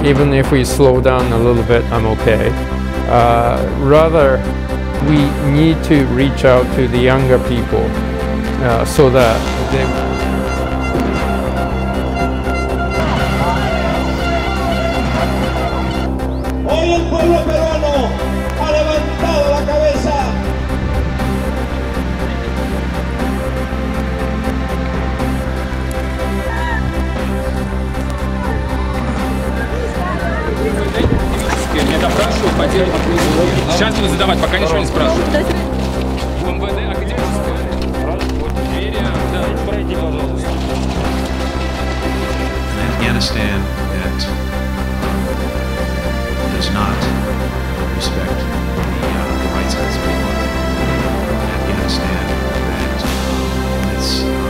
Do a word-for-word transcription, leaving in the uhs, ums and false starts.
even if we slow down a little bit, I'm okay. Uh, rather, we need to reach out to the younger people uh, so that they... Hoy el pueblo peruano ha levantado la cabeza. Я допрашиваю по делу. Сейчас буду задавать, пока ничего не спрашиваю. МВД академическое. Двери, да, пройди, пожалуйста. Afghanistan that does not respect the, uh, the rights of its people. An Afghanistan that is